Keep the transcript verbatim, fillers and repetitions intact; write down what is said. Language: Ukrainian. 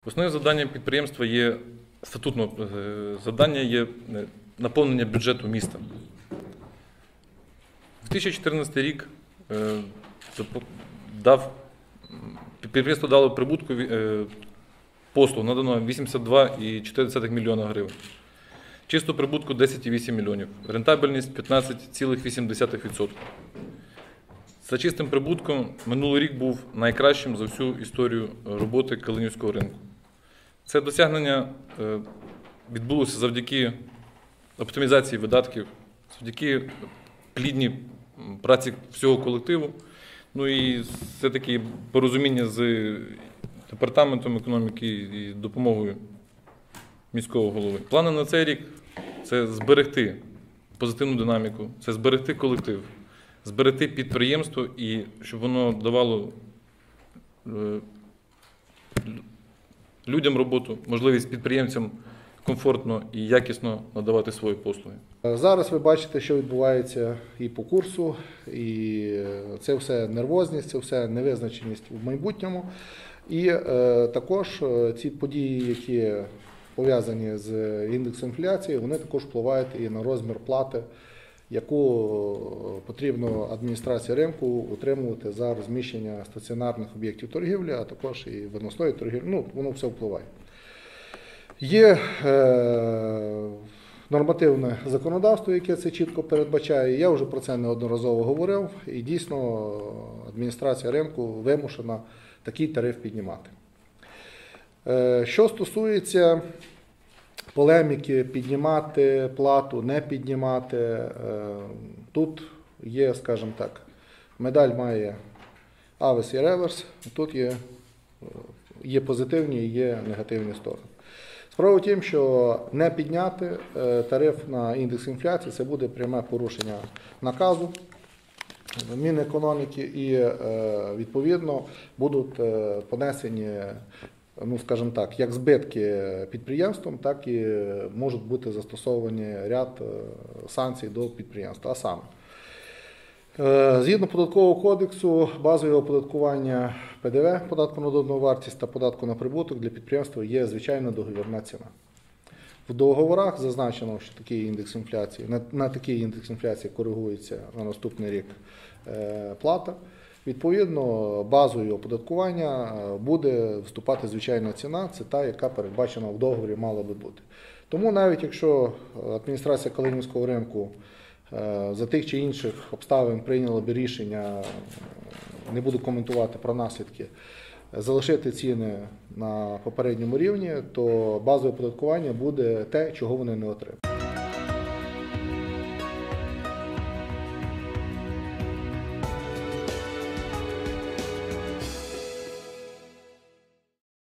Основне завдання підприємства є статутне завдання є наповнення бюджету міста. дві тисячі чотирнадцятий рік дав, підприємство дало прибутку послуг, надано вісімдесят два цілих чотири десятих мільйона гривень. Чисто прибутку десять цілих вісім мільйонів. Рентабельність п'ятнадцять цілих вісім десятих відсотка. За чистим прибутком минулий рік був найкращим за всю історію роботи Калинівського ринку. Це досягнення відбулося завдяки оптимізації видатків, завдяки плідній праці всього колективу, ну і все-таки порозуміння з департаментом економіки і допомогою міського голови. Плани на цей рік – це зберегти позитивну динаміку, це зберегти колектив, зберегти підприємство і щоб воно давало людям роботу, можливість підприємцям комфортно і якісно надавати свої послуги. Зараз ви бачите, що відбувається і по курсу, і це все нервозність, це все невизначеність в майбутньому. І е, також ці події, які пов'язані з індексом інфляції, вони також впливають і на розмір плати, яку потрібно адміністрації ринку утримувати за розміщення стаціонарних об'єктів торгівлі, а також і виносної торгівлі. Ну, воно все впливає. Є е, нормативне законодавство, яке це чітко передбачає. Я вже про це неодноразово говорив. І дійсно адміністрація ринку вимушена такий тариф піднімати. Е, що стосується полеміки піднімати плату, не піднімати, е, тут є, скажімо так, медаль має авес і реверс, тут є, є позитивні і є негативні сторони. Справа в тім, що не підняти тариф на індекс інфляції – це буде пряме порушення наказу Мінекономіки і, відповідно, будуть понесені, ну, скажімо так, як збитки підприємствам, так і можуть бути застосовані ряд санкцій до підприємства. А саме, згідно Податкового кодексу, базове оподаткування Пе Де Ве, податку на додану вартість та податку на прибуток для підприємства є звичайна договірна ціна. В договорах зазначено, що такий індекс інфляції, на, на такий індекс інфляції коригується на наступний рік е, плата. Відповідно, базою оподаткування буде вступати звичайна ціна, це та, яка передбачена в договорі мала би бути. Тому навіть якщо адміністрація Калинівського ринку за тих чи інших обставин прийняла б рішення, не буду коментувати про наслідки, залишити ціни на попередньому рівні, то базове оподаткування буде те, чого вони не отримають.